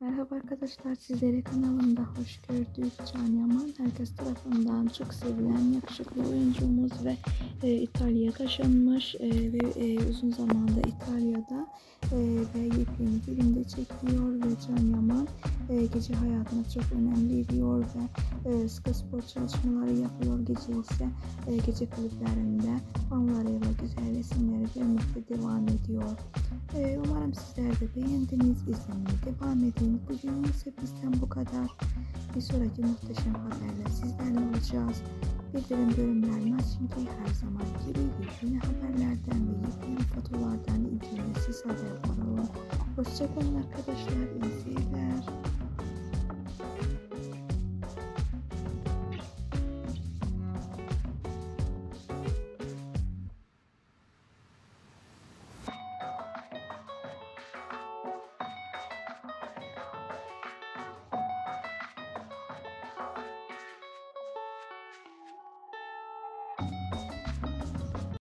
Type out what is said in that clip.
Merhaba arkadaşlar, sizleri kanalımda hoş gördük. Yaman herkes tarafından çok sevilen yakışıklı oyuncumuz ve İtalya'ya taşınmış ve uzun zamanda İtalya'da ve yepyeni filmde çekiyor ve Yaman gece hayatına çok önem veriyor ve sıkı spor çalışmaları yapıyor. Gece ise gece kulüplerinde fanlarıyla güzel resimleri vermekte devam ediyor. Umarım sizler de beğendiniz. İzlemeye devam edin. Bugün ise bizden bu kadar. Bir sonraki muhteşem haberle sizlerle olacağız. Bildirim bölümlerini açın ki her zaman gibi yeni haberlerden ve yeni fotolardan ilgili siz haberdar olun. Hoşçakalın arkadaşlar.